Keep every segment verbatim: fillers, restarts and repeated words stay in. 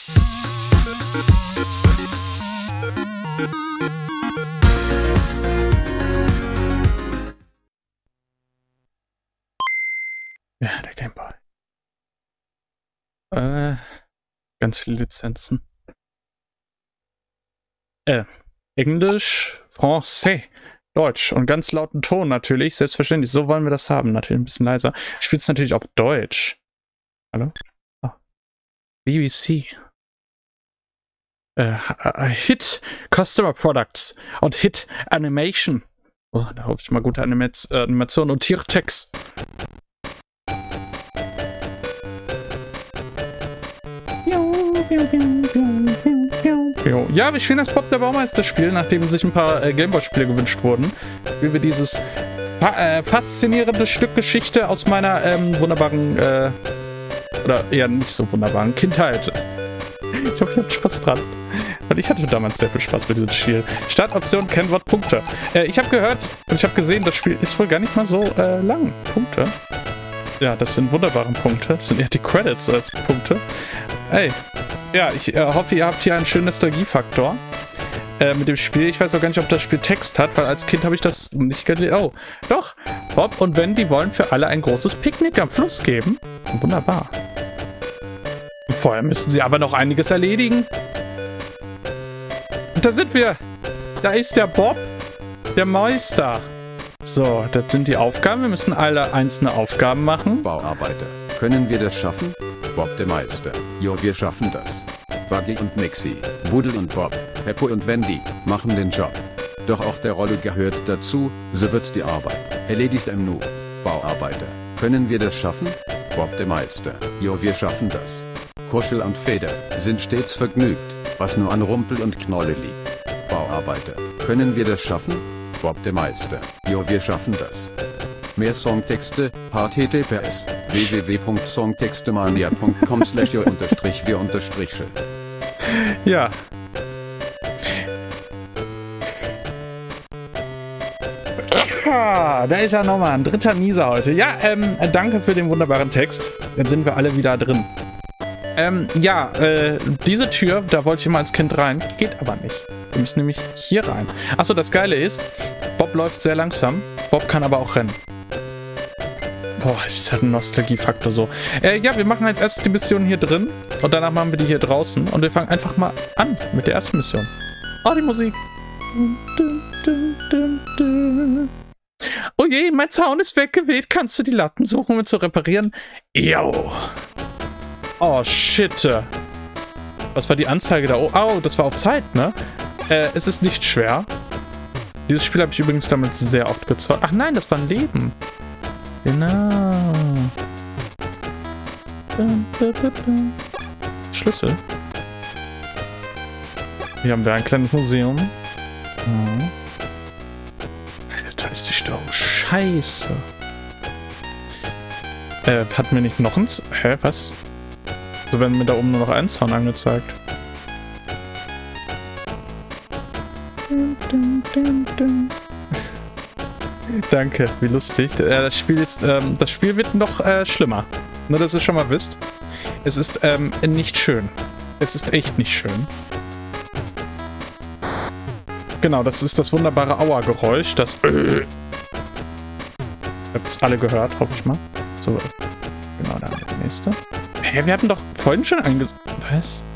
Ja, der Game Boy. Äh, ganz viele Lizenzen. Äh, Englisch, Français, Deutsch und ganz lauten Ton natürlich, selbstverständlich. So wollen wir das haben, natürlich ein bisschen leiser. Ich spiele es natürlich auf Deutsch. Hallo? Oh. B B C. Äh, Hit Customer Products und Hit Animation. Oh, da hoffe ich mal gute Animaz äh, Animation und Tiertext. Ja, wir spielen das Bob der Baumeister-Spiel, nachdem sich ein paar äh, Gameboy-Spiele gewünscht wurden. Spielen wir dieses fa äh, faszinierende Stück Geschichte aus meiner ähm, wunderbaren, äh, oder eher nicht so wunderbaren Kindheit. Ich hoffe, ihr habt Spaß dran. Und ich hatte damals sehr viel Spaß mit diesem Spiel. Startoption, Kennwort, Punkte. Äh, ich habe gehört und ich habe gesehen, das Spiel ist wohl gar nicht mal so äh, lang. Punkte. Ja, das sind wunderbare Punkte. Das sind eher die Credits als Punkte. Ey, ja, ich äh, hoffe, ihr habt hier einen schönen Nostalgiefaktor äh, mit dem Spiel. Ich weiß auch gar nicht, ob das Spiel Text hat, weil als Kind habe ich das nicht gelesen. Oh, doch. Bob und Wendy wollen für alle ein großes Picknick am Fluss geben. Wunderbar. Vorher müssen sie aber noch einiges erledigen. Und da sind wir. Da ist der Bob, der Meister. So, das sind die Aufgaben. Wir müssen alle einzelne Aufgaben machen. Bauarbeiter. Können wir das schaffen? Bob der Meister. Jo, wir schaffen das. Waggy und Mixi, Budel und Bob, Peppo und Wendy machen den Job. Doch auch der Rolle gehört dazu, so wird die Arbeit erledigt im Nu. Bauarbeiter. Können wir das schaffen? Bob der Meister. Jo, wir schaffen das. Kuschel und Feder sind stets vergnügt, was nur an Rumpel und Knolle liegt. Bauarbeiter. Können wir das schaffen? Bob der Meister. Jo, wir schaffen das. Mehr Songtexte, h t t p s w w w punkt songtextemania punkt com slash wir unterstrich. Ja. Ah, da ist ja nochmal ein dritter Nieser heute. Ja, ähm, danke für den wunderbaren Text. Jetzt sind wir alle wieder drin. Ähm, ja, äh, diese Tür, da wollte ich immer als Kind rein, geht aber nicht. Wir müssen nämlich hier rein. Achso, das Geile ist, Bob läuft sehr langsam, Bob kann aber auch rennen. Boah, das hat einen Nostalgiefaktor so. Äh, ja, wir machen als erstes die Mission hier drin und danach machen wir die hier draußen und wir fangen einfach mal an mit der ersten Mission. Oh, die Musik. Oh je, mein Zaun ist weggeweht. Kannst du die Latten suchen, um ihn zu reparieren? Jo. Oh, shit. Was war die Anzeige da? Oh, oh, das war auf Zeit, ne? Äh, es ist nicht schwer. Dieses Spiel habe ich übrigens damals sehr oft gezockt. Ach nein, das war ein Leben. Genau. Schlüssel. Hier haben wir ein kleines Museum. Mhm. Da ist die Störung. Scheiße. Äh, hatten wir nicht noch eins? Hä, was? So werden mir da oben nur noch ein Sound angezeigt. Dun, dun, dun, dun. Danke, wie lustig. Äh, das Spiel ist, ähm, das Spiel wird noch äh, schlimmer. Nur, dass ihr schon mal wisst. Es ist ähm, nicht schön. Es ist echt nicht schön. Genau, das ist das wunderbare Aua-Geräusch. Das äh, habt es alle gehört, hoffe ich mal. So, genau, da haben wir die nächste. Hä, wir hatten doch vorhin schon anges... Was?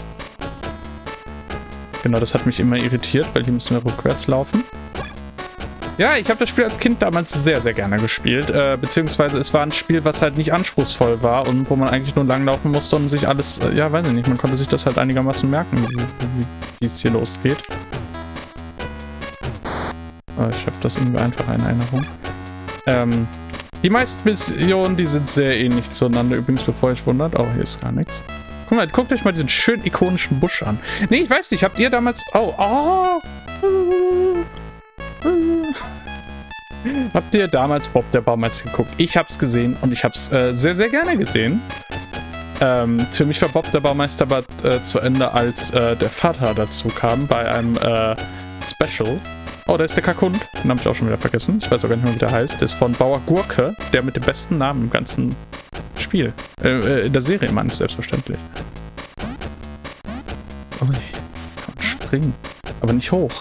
Genau, das hat mich immer irritiert, weil hier müssen wir rückwärts laufen. Ja, ich habe das Spiel als Kind damals sehr, sehr gerne gespielt. Äh, beziehungsweise es war ein Spiel, was halt nicht anspruchsvoll war und wo man eigentlich nur langlaufen musste und sich alles... Äh, ja, weiß ich nicht, man konnte sich das halt einigermaßen merken, wie, wie, wie es hier losgeht. Aber ich habe das irgendwie einfach in Erinnerung. Ähm, die meisten Missionen, die sind sehr ähnlich zueinander. Übrigens, bevor ihr euch wundert, oh, hier ist gar nichts. Guck mal, guckt euch mal diesen schönen ikonischen Busch an. Nee, ich weiß nicht, habt ihr damals... Oh, oh... Habt ihr damals Bob der Baumeister geguckt? Ich hab's gesehen und ich hab's äh, sehr, sehr gerne gesehen. Ähm, für mich war Bob der Baumeister aber äh, zu Ende, als äh, der Vater dazu kam bei einem äh, Special. Oh, da ist der Kakund. Den habe ich auch schon wieder vergessen. Ich weiß auch gar nicht mehr, wie der heißt. Der ist von Bauer Gurke, der mit dem besten Namen im ganzen Spiel. Äh, äh, in der Serie, meine ich, selbstverständlich. Oh nee. Kann man springen. Aber nicht hoch.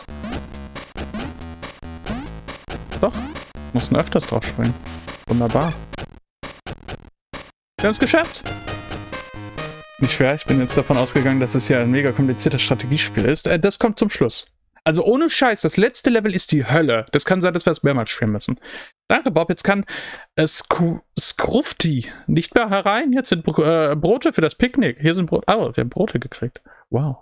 Doch. Mussten öfters drauf springen. Wunderbar. Wir haben es geschafft. Nicht schwer. Ich bin jetzt davon ausgegangen, dass es ja ein mega kompliziertes Strategiespiel ist. Äh, das kommt zum Schluss. Also ohne Scheiß, das letzte Level ist die Hölle. Das kann sein, dass wir es mehrmals spielen müssen. Danke, Bob. Jetzt kann äh, Scrufty nicht mehr herein. Jetzt sind Br äh, Brote für das Picknick. Hier sind Brote. Oh, wir haben Brote gekriegt. Wow.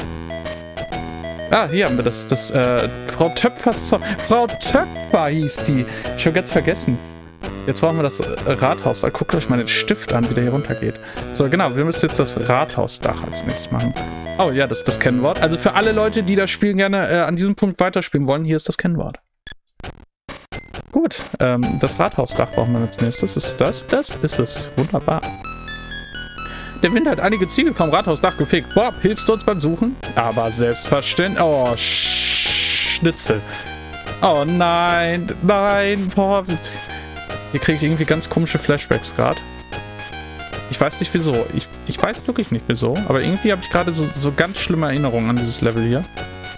Ah, hier haben wir das. das äh, Frau Töpfers Zorn. Frau Töpfer hieß die. Ich habe ganz vergessen. Jetzt brauchen wir das äh, Rathaus. Da guckt euch mal den Stift an, wie der hier runtergeht. So, genau. Wir müssen jetzt das Rathausdach als nächstes machen. Oh ja, das ist das Kennwort. Also für alle Leute, die das Spiel gerne äh, an diesem Punkt weiterspielen wollen, hier ist das Kennwort. Gut, ähm, das Rathausdach brauchen wir als nächstes. Ist das? Das ist es. Wunderbar. Der Wind hat einige Ziegel vom Rathausdach gefegt. Bob, hilfst du uns beim Suchen? Aber selbstverständlich. Oh, Schnitzel. Oh nein, nein, Bob. Hier kriege ich irgendwie ganz komische Flashbacks gerade. Ich weiß nicht wieso. Ich, ich weiß wirklich nicht wieso. Aber irgendwie habe ich gerade so, so ganz schlimme Erinnerungen an dieses Level hier.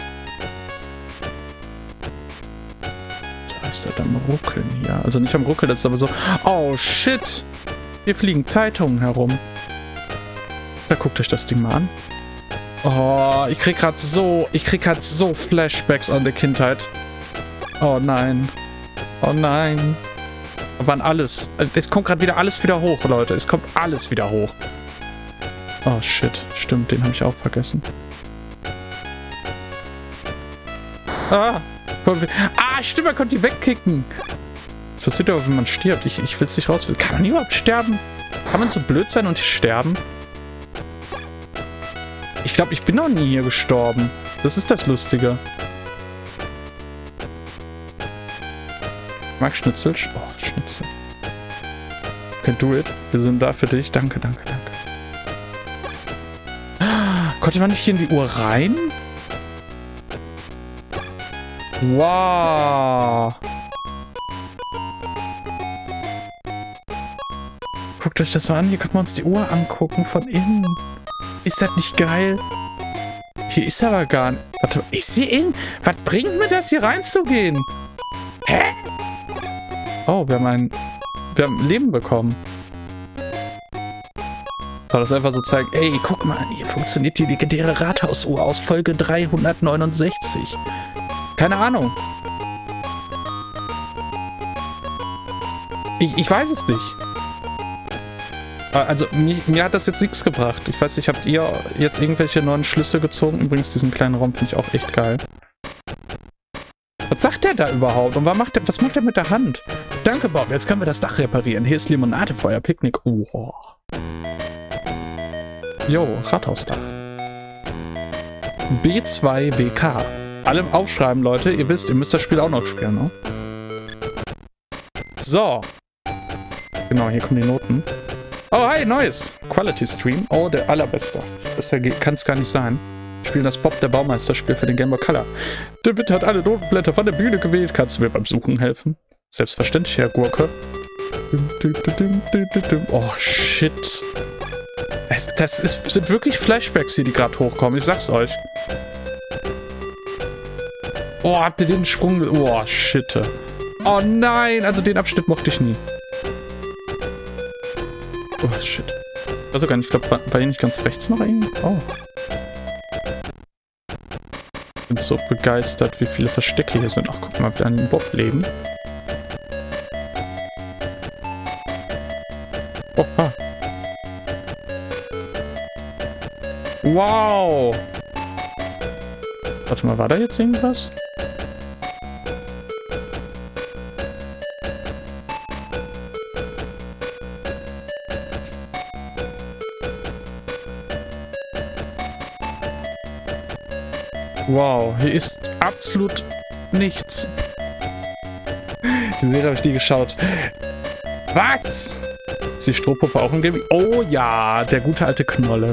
Da ist er am Ruckeln hier. Also nicht am Ruckeln, das ist aber so... Oh, shit! Hier fliegen Zeitungen herum. Da guckt euch das Ding mal an. Oh, ich krieg gerade so... Ich krieg gerade so Flashbacks an die Kindheit. Oh nein. Oh nein. Aber an alles. Es kommt gerade wieder alles wieder hoch, Leute. Es kommt alles wieder hoch. Oh, shit. Stimmt, den habe ich auch vergessen. Ah. Ah, stimmt, man konnte die wegkicken. Was passiert aber, wenn man stirbt? Ich, ich will es nicht rausfinden. Kann man überhaupt sterben? Kann man so blöd sein und sterben? Ich glaube, ich bin noch nie hier gestorben. Das ist das Lustige. Mag Schnitzel? Oh, Schnitzel. Okay, do it. Wir sind da für dich. Danke, danke, danke. Konnte man nicht hier in die Uhr rein? Wow. Guckt euch das mal an. Hier können wir uns die Uhr angucken von innen. Ist das nicht geil? Hier ist aber gar nicht... Warte, ist sie in? Was bringt mir das, hier reinzugehen? Hä? Oh, wir haben ein... Wir haben Leben bekommen. Soll das einfach so zeigen? Ey, guck mal, hier funktioniert die legendäre Rathausuhr aus Folge dreihundertneunundsechzig. Keine Ahnung. Ich, ich weiß es nicht. Also, mir, mir hat das jetzt nichts gebracht. Ich weiß nicht, habt ihr jetzt irgendwelche neuen Schlüsse gezogen? Übrigens, diesen kleinen Raum finde ich auch echt geil. Was sagt der da überhaupt? Und was macht der, was macht der mit der Hand? Danke, Bob. Jetzt können wir das Dach reparieren. Hier ist Limonade für euer Picknick. Oh. Jo, Rathausdach. B zwei W K. Alle aufschreiben, Leute. Ihr wisst, ihr müsst das Spiel auch noch spielen, ne? So. Genau, hier kommen die Noten. Oh, hi, neues. Quality Stream. Oh, der allerbeste. Das kann es gar nicht sein. Wir spielen das Bob der Baumeister-Spiel für den Game Boy Color. Der Wind hat alle Notenblätter von der Bühne gewählt. Kannst du mir beim Suchen helfen? Selbstverständlich, Herr Gurke. Oh, shit. Es, das ist, sind wirklich Flashbacks hier, die gerade hochkommen. Ich sag's euch. Oh, habt ihr den Sprung... Oh, shit. Oh nein, also den Abschnitt mochte ich nie. Oh, shit. Also gar nicht, ich glaube, war, war hier nicht ganz rechts noch irgendwie? Oh. Ich bin so begeistert, wie viele Verstecke hier sind. Ach, guck mal, wir an den Bob leben. Oha. Wow. Warte mal, war da jetzt irgendwas? Wow, hier ist absolut nichts. Die Serie habe ich nie geschaut. Was? Ist die Strohpuppe auch im Game? Oh ja, der gute alte Knolle.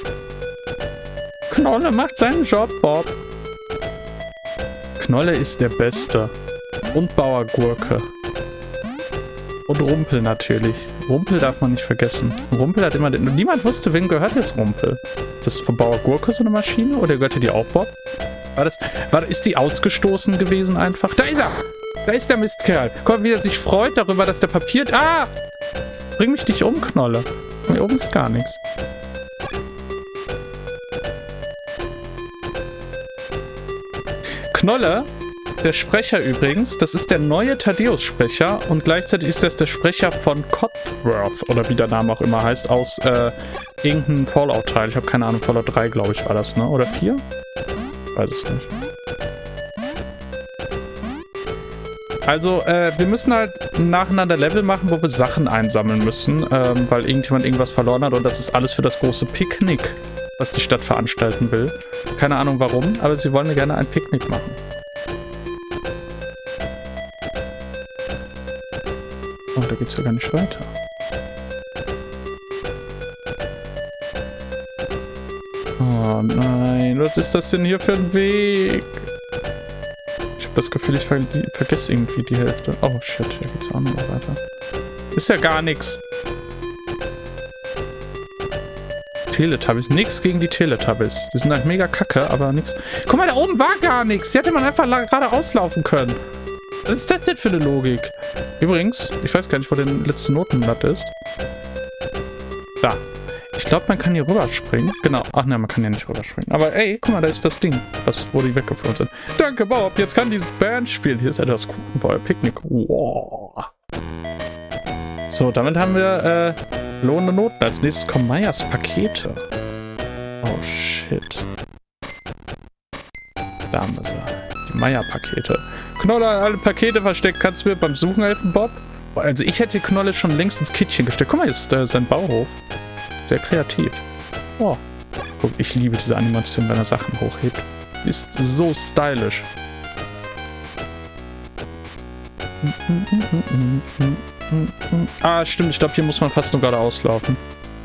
Knolle macht seinen Job, Bob. Knolle ist der Beste. Und Bauergurke. Und Rumpel natürlich. Rumpel darf man nicht vergessen. Rumpel hat immer den... Niemand wusste, wem gehört jetzt Rumpel. Ist das von Bauer Gurke so eine Maschine? Oder gehörte die auch Bob? War das... War, ist die ausgestoßen gewesen einfach? Da ist er! Da ist der Mistkerl. Guck mal, wie er sich freut darüber, dass der Papier... Ah! Bring mich nicht um, Knolle. Hier oben ist gar nichts. Knolle, der Sprecher übrigens, das ist der neue Thaddeus-Sprecher und gleichzeitig ist das der Sprecher von Codsworth, oder wie der Name auch immer heißt, aus äh, irgendeinem Fallout-Teil. Ich habe keine Ahnung, Fallout drei, glaube ich, war das, ne? Oder vier? Weiß es nicht. Also, äh, wir müssen halt nacheinander Level machen, wo wir Sachen einsammeln müssen, ähm, weil irgendjemand irgendwas verloren hat und das ist alles für das große Picknick, was die Stadt veranstalten will. Keine Ahnung warum, aber sie wollen gerne ein Picknick machen. Oh, da geht's ja gar nicht weiter. Oh nein, was ist das denn hier für ein Weg? Ich habe das Gefühl, ich ver vergesse irgendwie die Hälfte. Oh shit, hier geht's auch noch weiter. Ist ja gar nichts. Teletubbies. Nix gegen die Teletubbies. Die sind halt mega kacke, aber nix. Guck mal, da oben war gar nichts. Die hätte man einfach gerade auslaufen können. Was ist das denn für eine Logik? Übrigens, ich weiß gar nicht, wo der letzte Notenblatt ist. Da. Ich glaube, man kann hier rüberspringen. Genau. Ach ne, man kann hier nicht rüberspringen. Aber ey, guck mal, da ist das Ding, was, wo die weggeflogen sind. Danke, Bob. Jetzt kann die Band spielen. Hier ist etwas Kuchenball. Picknick. Wow. So, damit haben wir, äh, lohnende Noten. Als nächstes kommen Meyers Pakete. Oh, shit. Da haben wir sie. Die Meyer-Pakete. Knolle, alle Pakete versteckt. Kannst du mir beim Suchen helfen, Bob? Also ich hätte Knolle schon längst ins Kittchen gesteckt. Guck mal, hier ist äh, sein Bauhof. Sehr kreativ. Oh. Guck, ich liebe diese Animation, wenn er Sachen hochhebt. Die ist so stylisch. Ah, stimmt. Ich glaube, hier muss man fast nur geradeaus laufen.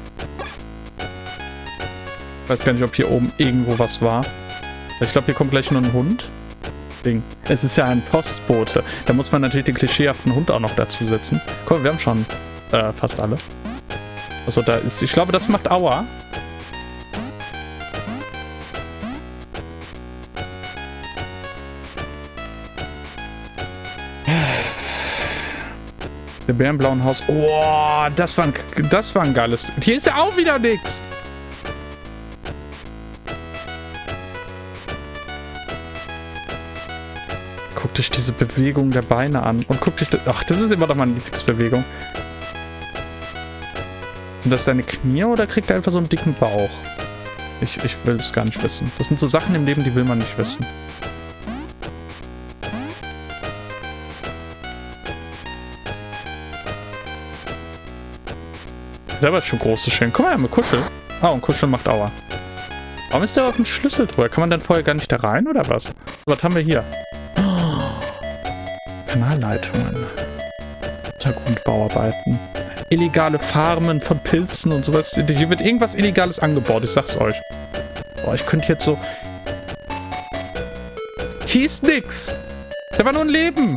Ich weiß gar nicht, ob hier oben irgendwo was war. Ich glaube, hier kommt gleich nur ein Hund. Ding. Es ist ja ein Postbote. Da muss man natürlich den klischeehaften Hund auch noch dazu setzen. Guck, wir haben schon äh, fast alle. Also da ist... Ich glaube, das macht Aua. Der Bär im blauen Haus. Oh, das war ein, das war ein geiles... Hier ist ja auch wieder nix. Guck dich diese Bewegung der Beine an. Und guck dich... Das, ach, das ist immer noch meine Lieblingsbewegung. Sind das deine Knie oder kriegt er einfach so einen dicken Bauch? Ich, ich will das gar nicht wissen. Das sind so Sachen im Leben, die will man nicht wissen. Der war schon große Schenken. Guck mal, mal Kuschel. Ah, und Kuschel macht Aua. Warum ist der auf dem Schlüssel drüber? Kann man dann vorher gar nicht da rein, oder was? Was haben wir hier? Oh. Kanalleitungen. Untergrundbauarbeiten. Illegale Farmen von Pilzen und sowas. Hier wird irgendwas Illegales angebaut, ich sag's euch. Boah, ich könnte jetzt so... Hier ist nix! Da war nur ein Leben!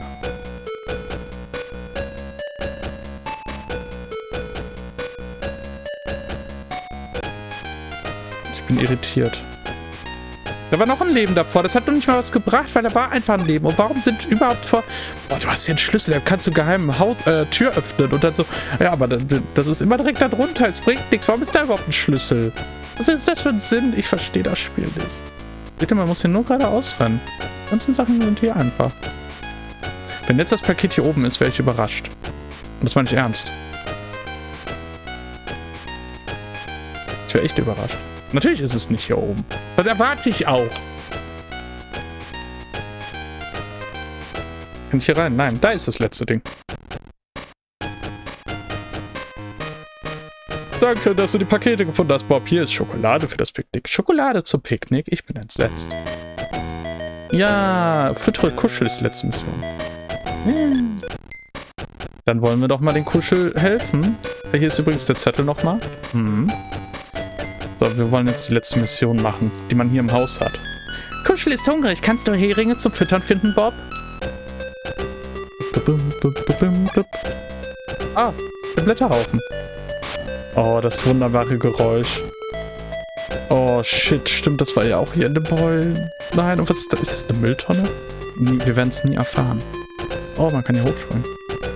Ich bin irritiert. Da war noch ein Leben davor. Das hat noch nicht mal was gebracht, weil da war einfach ein Leben. Und warum sind überhaupt vor... Boah, du hast hier einen Schlüssel, da kannst du geheim Haus, äh, Tür öffnen und dann so... Ja, aber das, das ist immer direkt da drunter. Es bringt nichts. Warum ist da überhaupt ein Schlüssel? Was ist das für ein Sinn? Ich verstehe das Spiel nicht. Bitte, man muss hier nur geradeaus rennen. Die ganzen Sachen sind hier einfach. Wenn jetzt das Paket hier oben ist, wäre ich überrascht. Und das meine ich ernst. Ich wäre echt überrascht. Natürlich ist es nicht hier oben. Das erwarte ich auch. Kann ich hier rein? Nein, da ist das letzte Ding. Danke, dass du die Pakete gefunden hast, Bob. Hier ist Schokolade für das Picknick. Schokolade zum Picknick? Ich bin entsetzt. Ja, füttere Kuschel ist die letzte Mission. Hm. Dann wollen wir doch mal den Kuschel helfen. Hier ist übrigens der Zettel nochmal. Hm. So, wir wollen jetzt die letzte Mission machen, die man hier im Haus hat. Kuschel ist hungrig. Kannst du Heringe zum Füttern finden, Bob? Ah, Der Blätterhaufen. Oh, das wunderbare Geräusch. Oh, shit. Stimmt, das war ja auch hier in dem Beulen. Nein, und was ist das? Ist das eine Mülltonne? Nie, wir werden es nie erfahren. Oh, man kann hier hochspringen.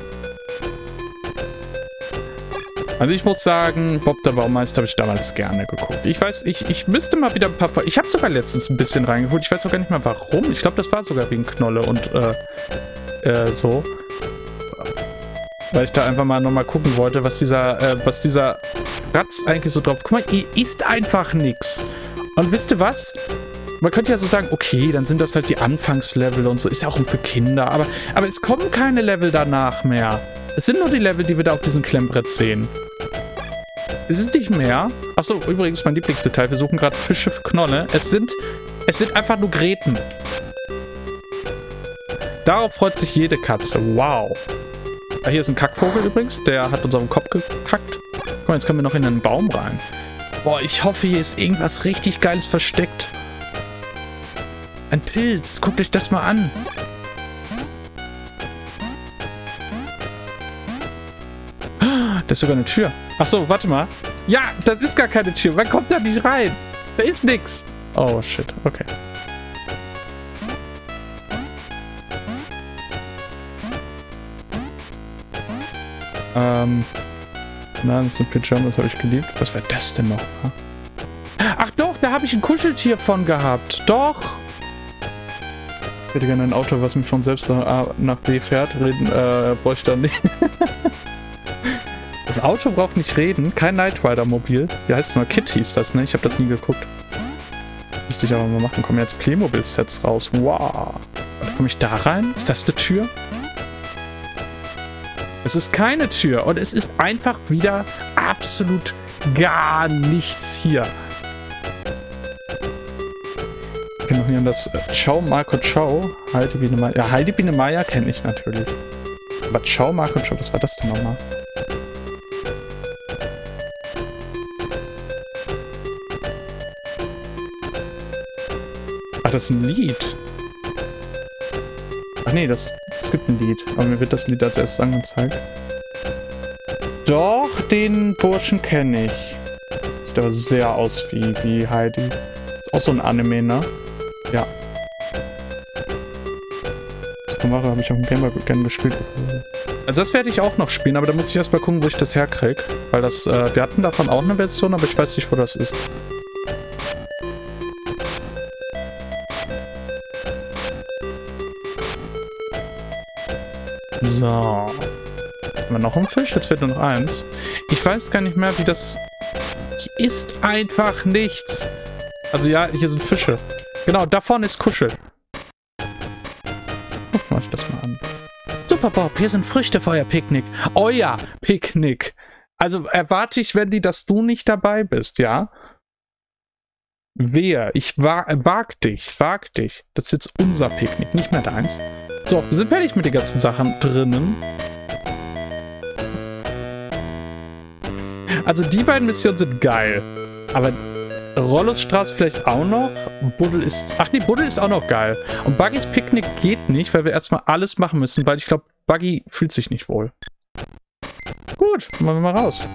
Also ich muss sagen, Bob der Baumeister habe ich damals gerne geguckt. Ich weiß, ich, ich müsste mal wieder ein paar... Ich habe sogar letztens ein bisschen reingeholt. Ich weiß auch gar nicht mehr warum. Ich glaube, das war sogar wegen Knolle und äh, äh, so. Weil ich da einfach mal nochmal gucken wollte, was dieser, äh, was dieser Ratz eigentlich so drauf... Guck mal, ihr isst einfach nix. Und wisst ihr was? Man könnte ja so sagen, okay, dann sind das halt die Anfangslevel und so. Ist ja auch für Kinder. Aber, aber es kommen keine Level danach mehr. Es sind nur die Level, die wir da auf diesem Klemmbrett sehen. Es ist nicht mehr. Achso, übrigens mein Lieblingsdetail. Wir suchen gerade Fische für Knolle. Es sind, es sind einfach nur Gräten. Darauf freut sich jede Katze. Wow. Ah, hier ist ein Kackvogel übrigens. Der hat uns auf den Kopf gekackt. Guck mal, jetzt können wir noch in einen Baum rein. Boah, ich hoffe, hier ist irgendwas richtig Geiles versteckt. Ein Pilz. Guckt euch das mal an. Da ist sogar eine Tür. Achso, warte mal. Ja, das ist gar keine Tür. Man kommt da nicht rein. Da ist nix. Oh, shit. Okay. Ähm. Nein, das sind Pyjamas, habe ich geliebt. Was wäre das denn noch? Ach doch, da habe ich ein Kuscheltier von gehabt. Doch. Ich hätte gerne ein Auto, was mich von selbst nach A nach B fährt. Reden, äh, bräuchte ich dann nicht. Das Auto braucht nicht reden. Kein Knight Rider Mobil. Wie heißt es noch? Kit hieß das, ne? Ich habe das nie geguckt. Müsste ich aber mal machen. Kommen jetzt Playmobil-Sets raus. Wow. Komme ich da rein? Ist das eine Tür? Es ist keine Tür. Und es ist einfach wieder absolut gar nichts hier. Ich kenne noch hier das äh, Ciao Marco Ciao. Heidi Biene Maya. Ja, Heidi Biene Maya kenne ich natürlich. Aber Ciao Marco Ciao, was war das denn nochmal? Ach, das ist ein Lied. Ach nee, das, es gibt ein Lied. Aber mir wird das Lied als erstes angezeigt. Doch, den Burschen kenne ich. Sieht aber sehr aus wie, wie Heidi. Ist auch so ein Anime, ne? Ja. Super Mario habe ich auf dem Gameboy gerne gespielt. Also das werde ich auch noch spielen, aber da muss ich erstmal gucken, wo ich das herkriege. Weil das, äh, wir hatten davon auch eine Version, aber ich weiß nicht, wo das ist. So. Haben wir noch einen Fisch? Jetzt fehlt nur noch eins. Ich weiß gar nicht mehr, wie das... Hier ist einfach nichts. Also ja, hier sind Fische. Genau, da vorne ist Kuschel. Guck mal ich das mal an. Super Bob, hier sind Früchte für euer Picknick. Euer Picknick. Also erwarte ich, wenn die, dass du nicht dabei bist, ja? Wer? Ich wa wag dich, wag dich. Das ist jetzt unser Picknick, nicht mehr deins. So, wir sind fertig mit den ganzen Sachen drinnen. Also die beiden Missionen sind geil. Aber Rollos Straße vielleicht auch noch. Buddel ist... Ach nee, Buddel ist auch noch geil. Und Buggys Picknick geht nicht, weil wir erstmal alles machen müssen, weil ich glaube, Buggy fühlt sich nicht wohl. Gut, machen wir mal raus.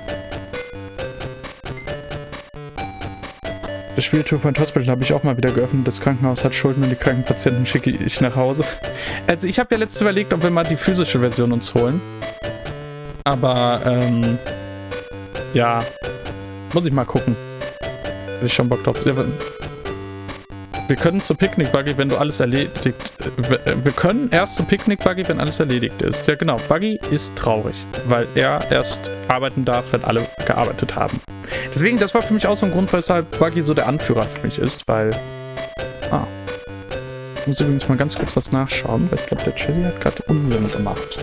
Das Spiel Two Point Hospital habe ich auch mal wieder geöffnet. Das Krankenhaus hat Schulden und die kranken Patienten schicke ich nach Hause. Also ich habe ja letztens überlegt, ob wir mal die physische Version uns holen. Aber, ähm... ja. Muss ich mal gucken. Hätte ich schon Bock drauf. Wir können zu Picknick Buggy, wenn du alles erledigt... Wir können erst zu Picknick Buggy, wenn alles erledigt ist. Ja genau, Buggy ist traurig, weil er erst arbeiten darf, wenn alle gearbeitet haben. Deswegen, das war für mich auch so ein Grund, weshalb Buggy so der Anführer für mich ist, weil... Ah. Ich muss übrigens mal ganz kurz was nachschauen, weil ich glaube, der Chessy hat gerade Unsinn gemacht.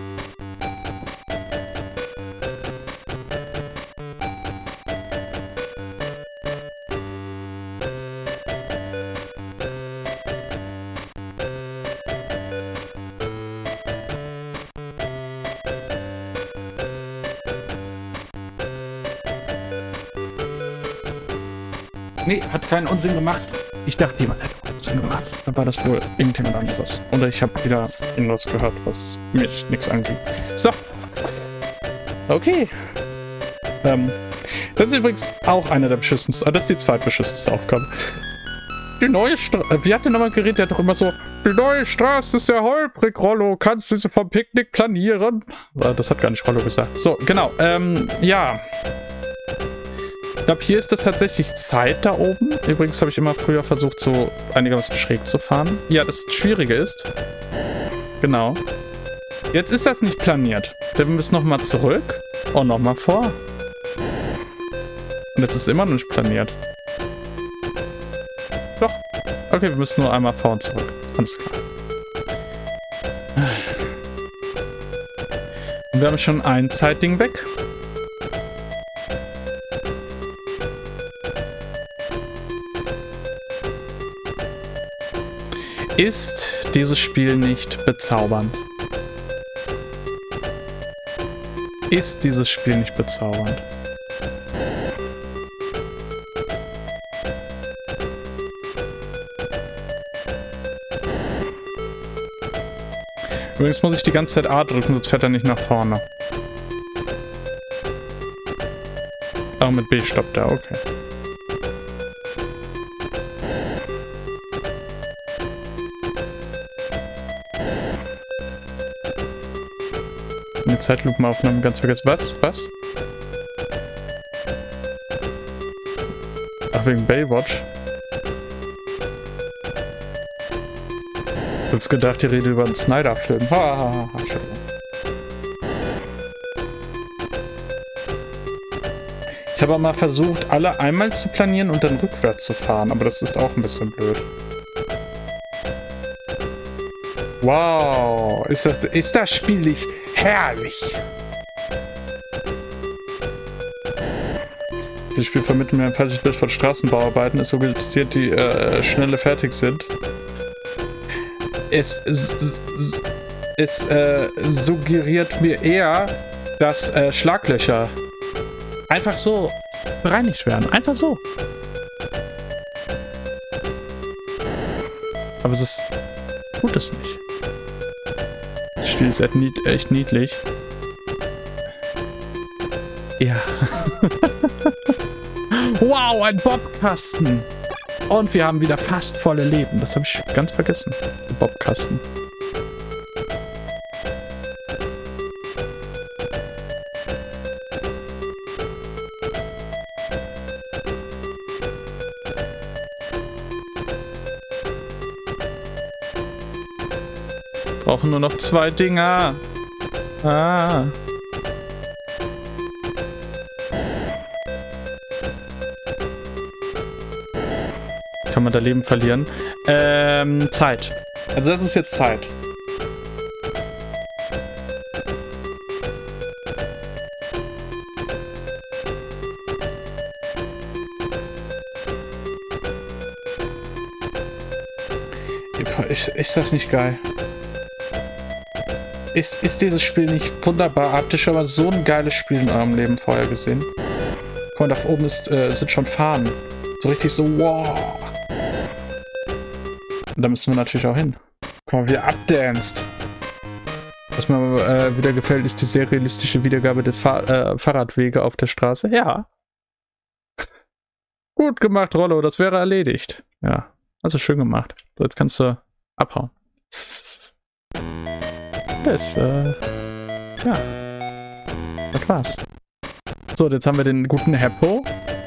Nee, hat keinen Unsinn gemacht. Ich dachte, jemand hat Unsinn gemacht. Dann war das wohl irgendjemand anderes. Oder ich habe wieder irgendwas gehört, was mich nichts angeht. So. Okay. Ähm, das ist übrigens auch eine der beschissensten, das ist die zweitbeschissenste Aufgabe. Die neue Straße, wie hat der nochmal geredet? Der hat doch immer so, die neue Straße ist sehr holprig, Rollo, kannst du sie vom Picknick planieren? Das hat gar nicht Rollo gesagt. So, genau, ähm, ja. Ich glaube, hier ist das tatsächlich Zeit da oben. Übrigens habe ich immer früher versucht, so einigermaßen schräg zu fahren. Ja, das Schwierige ist, genau. Jetzt ist das nicht planiert. Wir müssen nochmal zurück und nochmal vor. Und jetzt ist es immer noch nicht planiert. Doch. Okay, wir müssen nur einmal vor und zurück. Ganz klar. Und wir haben schon ein Zeitding weg. Ist dieses Spiel nicht bezaubernd? Ist dieses Spiel nicht bezaubernd? Übrigens muss ich die ganze Zeit A drücken, sonst fährt er nicht nach vorne. Aber mit B stoppt er, okay. Eine Zeitlupenaufnahme ganz vergessen. Was? Was? Ach, wegen Baywatch. Ich hätte gedacht, ihr redet über einen Snyder-Film. Ha, ich habe auch mal versucht, alle einmal zu planieren und dann rückwärts zu fahren, aber das ist auch ein bisschen blöd. Wow, ist das, ist das Spiel nicht herrlich? Das Spiel vermittelt mir ein falsches Bild von Straßenbauarbeiten. Es suggestiert, die äh, schnelle fertig sind. Es, es, es äh, suggeriert mir eher, dass äh, Schlaglöcher einfach so bereinigt werden. Einfach so. Aber es ist... tut es nicht. Das Spiel ist echt, nied echt niedlich. Ja. Wow, ein Bobkasten. Und wir haben wieder fast volle Leben. Das habe ich ganz vergessen. Der Bobkasten. Brauchen nur noch zwei Dinger. Ah. Kann man da Leben verlieren? Ähm, Zeit. Also das ist jetzt Zeit. Ist, ist das nicht geil? Ist, ist dieses Spiel nicht wunderbar? Habt ihr schon mal so ein geiles Spiel in eurem Leben vorher gesehen? Guck mal, da oben ist, äh, sind schon Fahnen. So richtig so, wow. Und da müssen wir natürlich auch hin. Guck mal, wie er abdanced. Was mir äh, wieder gefällt, ist die sehr realistische Wiedergabe der Fahr äh, Fahrradwege auf der Straße. Ja. Gut gemacht, Rollo. Das wäre erledigt. Ja. Also schön gemacht. So, jetzt kannst du abhauen. Das, äh, ja. Das war's. So, jetzt haben wir den guten Heppo.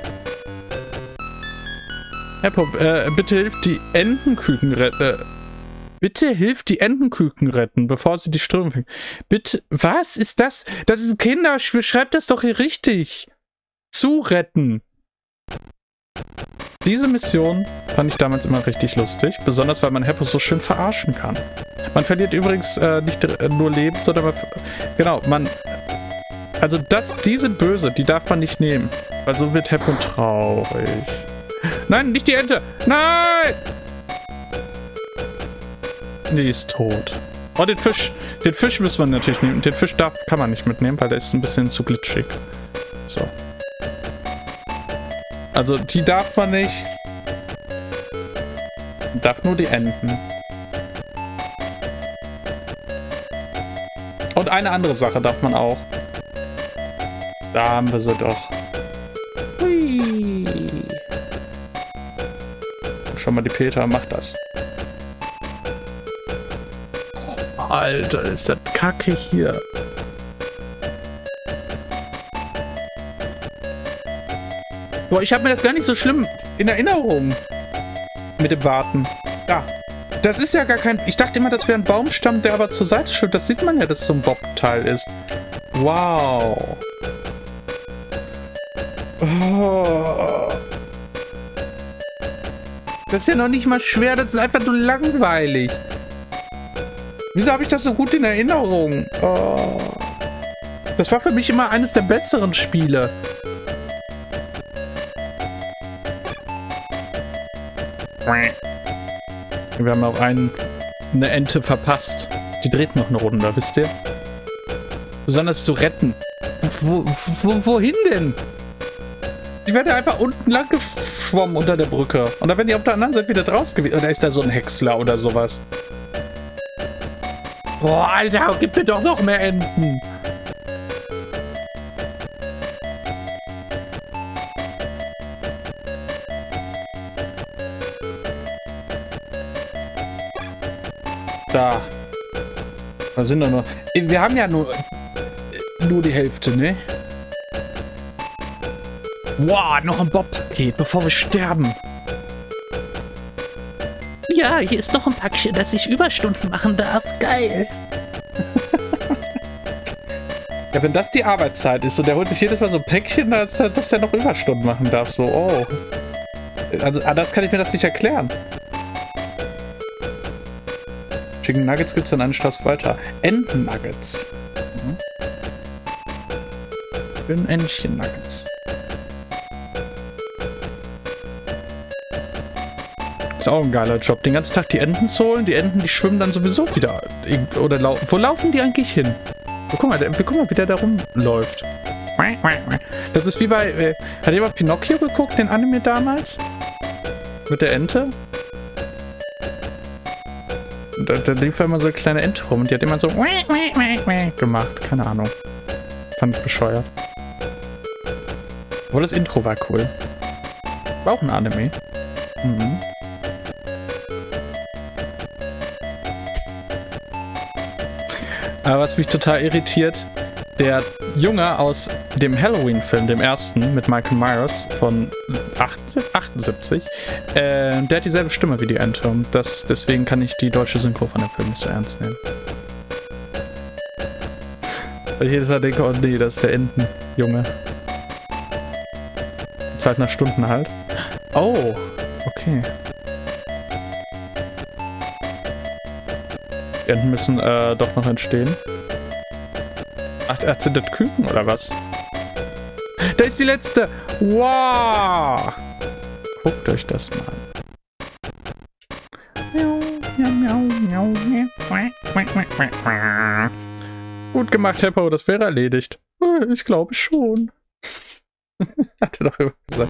Heppo, äh, bitte hilft die Entenküken retten. Äh, bitte hilft die Entenküken retten, bevor sie die Strömung fängt. Bitte, was ist das? Das ist ein Kinderspiel. Schreibt das doch hier richtig. Zu retten. Diese Mission fand ich damals immer richtig lustig. Besonders, weil man Heppo so schön verarschen kann. Man verliert übrigens äh, nicht äh, nur Leben, sondern man... Genau, man... Also das, diese Böse, die darf man nicht nehmen. Weil so wird Heppo traurig. Nein, nicht die Ente! Nein! Die ist tot. Oh, den Fisch. Den Fisch müssen wir natürlich nehmen. Den Fisch darf, kann man nicht mitnehmen, weil der ist ein bisschen zu glitschig. So. Also, die darf man nicht. Darf nur die Enten. Und eine andere Sache darf man auch. Da haben wir sie doch. Hui. Schau mal, die Peter macht das. Oh, Alter, ist das kacke hier. Boah, ich habe mir das gar nicht so schlimm in Erinnerung. Mit dem Warten. Ja. Das ist ja gar kein... Ich dachte immer, das wäre ein Baumstamm, der aber zur Seite schwimmt. Das sieht man ja, dass es so ein Bob-Teil ist. Wow. Oh. Das ist ja noch nicht mal schwer, das ist einfach nur langweilig. Wieso habe ich das so gut in Erinnerung? Oh. Das war für mich immer eines der besseren Spiele. Wir haben auch einen, eine Ente verpasst. Die dreht noch eine Runde, wisst ihr? Besonders zu retten. Wo, wo, wohin denn? Die werden einfach unten lang geschwommen unter der Brücke. Und dann werden die auf der anderen Seite wieder draus gewesen. Oder ist da so ein Häcksler oder sowas? Boah, Alter, gib mir doch noch mehr Enten. Da. Da sind doch nur... Wir haben ja nur... Nur die Hälfte, ne? Wow, noch ein Bob-Paket, bevor wir sterben. Ja, hier ist noch ein Päckchen, dass ich Überstunden machen darf. Geil. Ja, wenn das die Arbeitszeit ist und der holt sich jedes Mal so ein Päckchen, dass, dass der noch Überstunden machen darf. So, oh. Also, anders kann ich mir das nicht erklären. Chicken Nuggets gibt es dann eine Straße weiter. Enten Nuggets. Mhm. Schön Entchen Nuggets. Ist auch ein geiler Job. Den ganzen Tag die Enten zu holen. Die Enten, die schwimmen dann sowieso wieder. Oder lau wo laufen die eigentlich hin? Oh, guck mal, der, guck mal, wie der da rumläuft. Das ist wie bei... Äh, hat jemand Pinocchio geguckt, den Anime damals? Mit der Ente? Da, da lief immer so eine kleine Ente rum und die hat immer so gemacht. Keine Ahnung. Fand ich bescheuert. Aber das Intro war cool. War auch ein Anime. Mhm. Aber was mich total irritiert, der Junge aus dem Halloween-Film, dem ersten, mit Michael Myers von achtundsiebzig, äh, der hat dieselbe Stimme wie die Ente. Das, deswegen kann ich die deutsche Synchro von dem Film nicht so ernst nehmen. Weil ich jedes Mal denke, oh nee, das ist der Entenjunge. Zeit nach Stunden halt. Oh, okay. Die Enten müssen äh, doch noch entstehen. Ach, ach, sind das Küken oder was? Da ist die letzte! Wow! Guckt euch das mal an. Gut gemacht, Heppo, das wäre erledigt. Ich glaube schon. Hat er doch immer gesagt.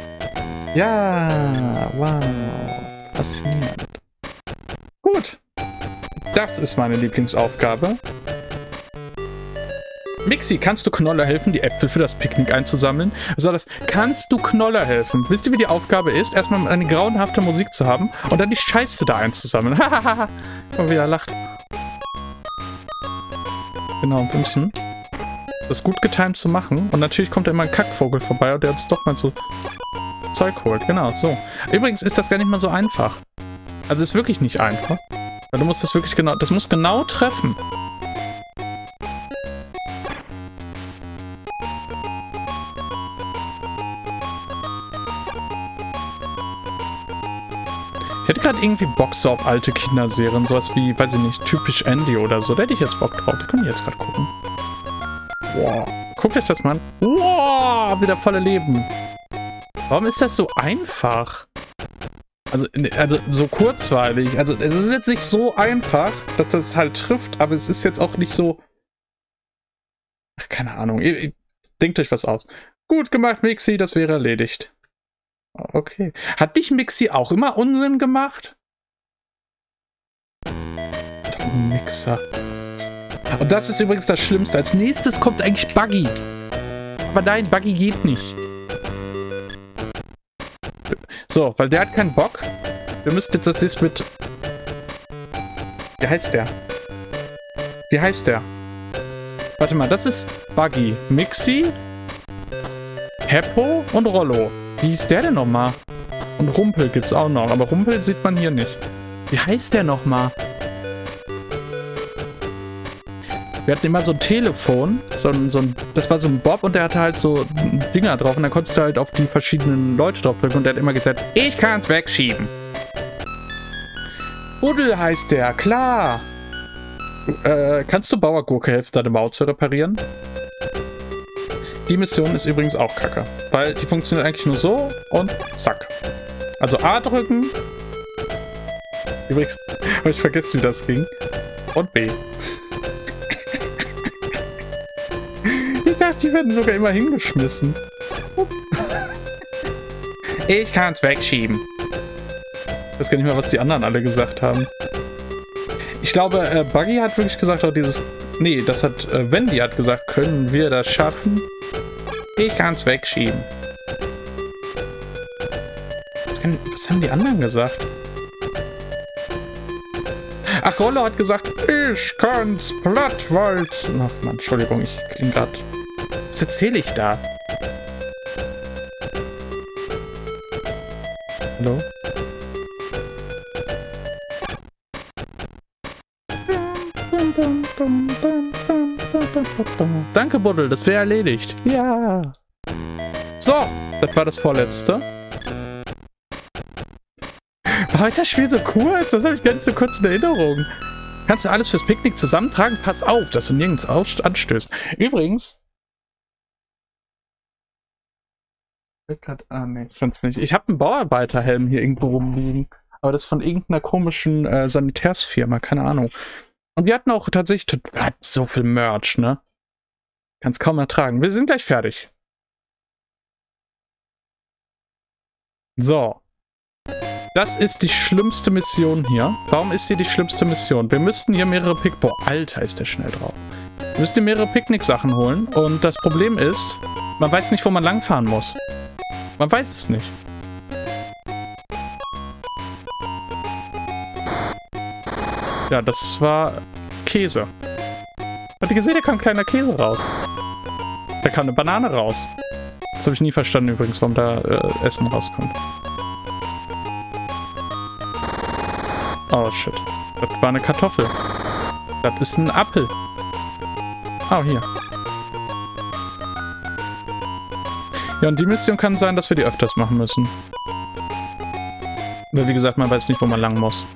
Ja, wow. Faszinierend. Gut. Das ist meine Lieblingsaufgabe. Mixi, kannst du Knoller helfen, die Äpfel für das Picknick einzusammeln? So, das kannst du Knoller helfen. Wisst ihr, wie die Aufgabe ist? Erstmal eine grauenhafte Musik zu haben und dann die Scheiße da einzusammeln. Hahaha. Und wie er lacht. Genau, wir müssen das gut getimt zu machen. Und natürlich kommt da immer ein Kackvogel vorbei und der uns doch mal so Zeug holt. Genau, so. Übrigens ist das gar nicht mal so einfach. Also ist wirklich nicht einfach. Weil du musst das wirklich genau, das muss genau treffen. Ich hätte gerade irgendwie Bock so auf alte Kinderserien, sowas wie, weiß ich nicht, typisch Andy oder so. Da hätte ich jetzt Bock drauf. Die können jetzt gerade gucken. Wow. Guckt euch das mal an. Wow, wieder volle Leben. Warum ist das so einfach? Also, also so kurzweilig. Also es ist jetzt nicht so einfach, dass das halt trifft, aber es ist jetzt auch nicht so... Ach, keine Ahnung. Ihr, ihr denkt euch was aus. Gut gemacht, Mixi, das wäre erledigt. Okay. Hat dich Mixi auch immer Unsinn gemacht? Mixer. Und das ist übrigens das Schlimmste. Als nächstes kommt eigentlich Buggy. Aber nein, Buggy geht nicht. So, weil der hat keinen Bock. Wir müssen jetzt das ist mit... Wie heißt der? Wie heißt der? Warte mal, das ist Buggy, Mixi, Heppo und Rollo. Wie hieß der denn nochmal? Und Rumpel gibt's auch noch, aber Rumpel sieht man hier nicht. Wie heißt der nochmal? Wir hatten immer so ein Telefon, so ein, so ein, das war so ein Bob und der hatte halt so Dinger drauf und dann konntest du halt auf die verschiedenen Leute drauf drücken und der hat immer gesagt, ich kann's wegschieben. Buddel heißt der, klar. Äh, kannst du Bauergurke helfen, deine Maut zu reparieren? Die Mission ist übrigens auch kacke, weil die funktioniert eigentlich nur so und zack. Also A drücken. Übrigens habe ich vergessen, wie das ging. Und B. Ich dachte, die werden sogar immer hingeschmissen. Ich kann's wegschieben. Ich weiß gar nicht mehr, was die anderen alle gesagt haben. Ich glaube, äh, Buggy hat wirklich gesagt, auch dieses... Nee, das hat... Äh, Wendy hat gesagt, können wir das schaffen? Ich kann's wegschieben. Was, kann, was haben die anderen gesagt? Ach, Rollo hat gesagt, ich kann's plattwalzen. Ach man, Entschuldigung, ich klinge gerade... Was erzähle ich da? Hallo? Danke, Buddel, das wäre erledigt. Ja. So, das war das vorletzte. Warum ist das Spiel so kurz? Das habe ich gar nicht so kurz in Erinnerung. Kannst du alles fürs Picknick zusammentragen? Pass auf, dass du nirgends anstößt. Übrigens... Ah, nee, ich find's nicht. Ich habe einen Bauarbeiterhelm hier irgendwo rumliegen. Aber das ist von irgendeiner komischen äh, Sanitärsfirma, keine Ahnung. Und wir hatten auch tatsächlich wir hatten so viel Merch, ne? Kann's kaum ertragen. Wir sind gleich fertig. So. Das ist die schlimmste Mission hier. Warum ist hier die schlimmste Mission? Wir müssten hier mehrere Pick... Boah, Alter, ist der schnell drauf. Wir müssten hier mehrere Picknick-Sachen holen. Und das Problem ist, man weiß nicht, wo man langfahren muss. Man weiß es nicht. Ja, das war Käse. Habt ihr gesehen, da kam ein kleiner Käse raus. Da kam eine Banane raus. Das habe ich nie verstanden übrigens, warum da äh, Essen rauskommt. Oh shit. Das war eine Kartoffel. Das ist ein Apfel. Oh, hier. Ja, und die Mission kann sein, dass wir die öfters machen müssen. Weil, wie gesagt, man weiß nicht, wo man lang muss.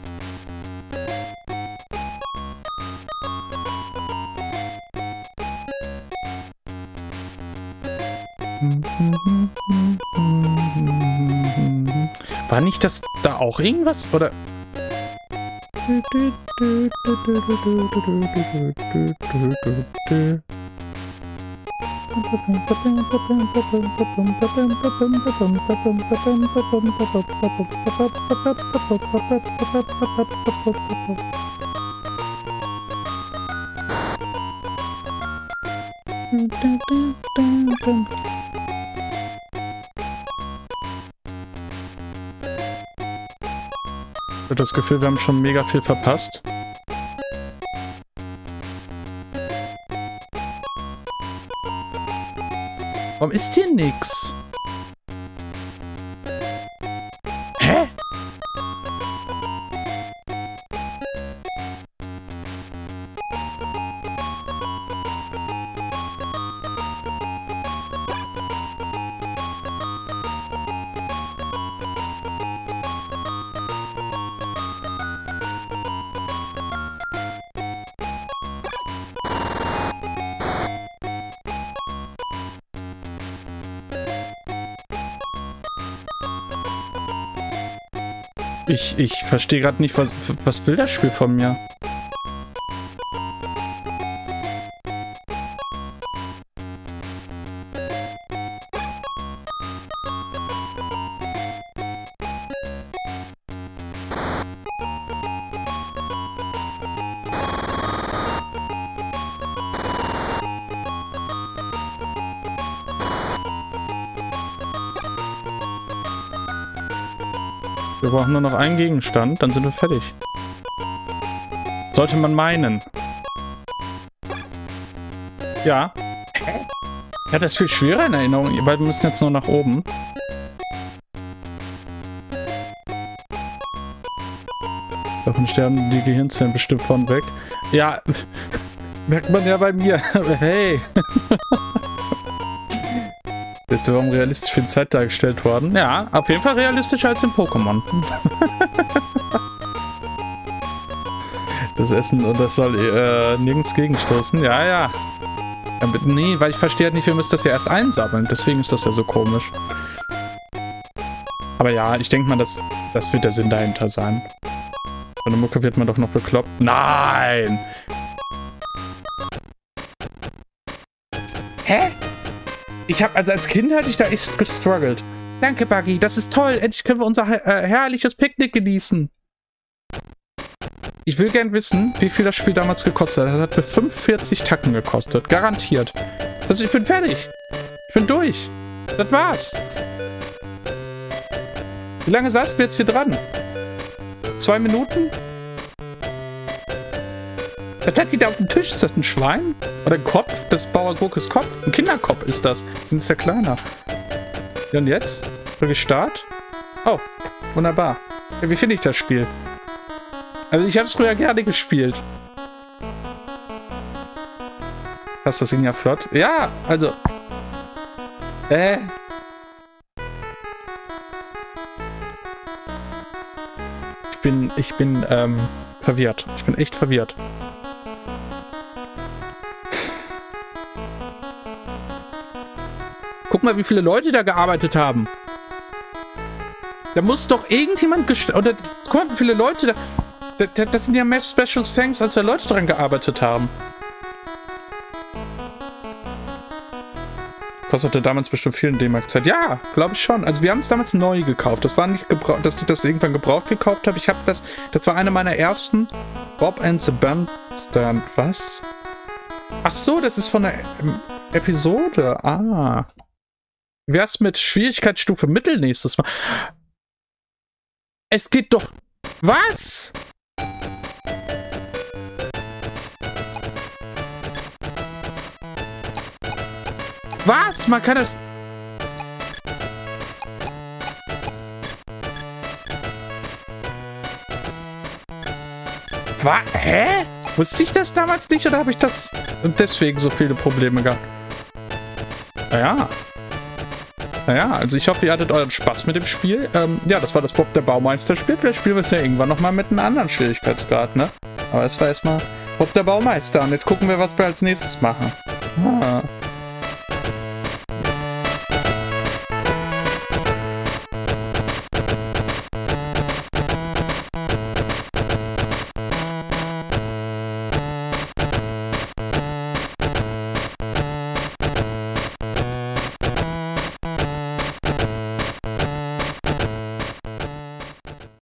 War nicht das da auch irgendwas? Oder... Ich habe das Gefühl, wir haben schon mega viel verpasst. Warum ist hier nix? Hä? Ich, ich verstehe gerade nicht, was, was will das Spiel von mir? Wir brauchen nur noch einen Gegenstand, dann sind wir fertig. Sollte man meinen. Ja. Hä? Ja, das ist viel schwerer in Erinnerung, weil wir müssen jetzt nur nach oben. Davon sterben die Gehirnzellen bestimmt von weg. Ja, merkt man ja bei mir. Hey. Ist du, warum realistisch für die Zeit dargestellt worden? Ja, auf jeden Fall realistischer als in Pokémon. Das Essen, und das soll äh, nirgends gegenstoßen. Ja, ja. Ja, nee, weil ich verstehe halt nicht, wir müssen das ja erst einsammeln. Deswegen ist das ja so komisch. Aber ja, ich denke mal, das, das wird der Sinn dahinter sein. Bei der Mucke wird man doch noch bekloppt. Nein! Hä? Ich habe, also als Kind hatte ich da echt gestruggelt. Danke, Buggy, das ist toll. Endlich können wir unser äh, herrliches Picknick genießen. Ich will gern wissen, wie viel das Spiel damals gekostet hat. Das hat mir fünfundvierzig Tacken gekostet. Garantiert. Also ich bin fertig. Ich bin durch. Das war's. Wie lange saßen wir jetzt hier dran? Zwei Minuten? Was hat die da auf dem Tisch? Ist das ein Schwein? Oder ein Kopf? Das ist Bauer Gurkes Kopf. Ein Kinderkopf ist das. Das sind ja kleiner. Ja, und jetzt? Drücke ich Start? Oh, wunderbar. Ja, wie finde ich das Spiel? Also ich habe es früher gerne gespielt. Passt das Ding ja flott? Ja, also... Äh... Ich bin, ich bin, ähm, verwirrt. Ich bin echt verwirrt. Guck mal, wie viele Leute da gearbeitet haben. Da muss doch irgendjemand gest... Oder, guck mal, wie viele Leute da... Das, das sind ja mehr Special Thanks, als da Leute dran gearbeitet haben. Kostete damals bestimmt vielen D-Mark Zeit. Ja, glaube ich schon. Also wir haben es damals neu gekauft. Das war nicht gebraucht, dass ich das irgendwann gebraucht gekauft habe. Ich habe das... Das war eine meiner ersten... Bob and the Bandstand. Was? Ach so, das ist von der ähm, Episode. Ah. Wie wär's mit Schwierigkeitsstufe Mittel nächstes Mal? Es geht doch... Was? Was? Man kann das... Was? Hä? Wusste ich das damals nicht oder habe ich das deswegen so viele Probleme gehabt? Naja. Naja, also ich hoffe, ihr hattet euren Spaß mit dem Spiel. Ähm, ja, das war das Bob der Baumeister-Spiel. Vielleicht spielen wir es ja irgendwann nochmal mit einem anderen Schwierigkeitsgrad, ne? Aber es war erstmal Bob der Baumeister. Und jetzt gucken wir, was wir als nächstes machen. Ah.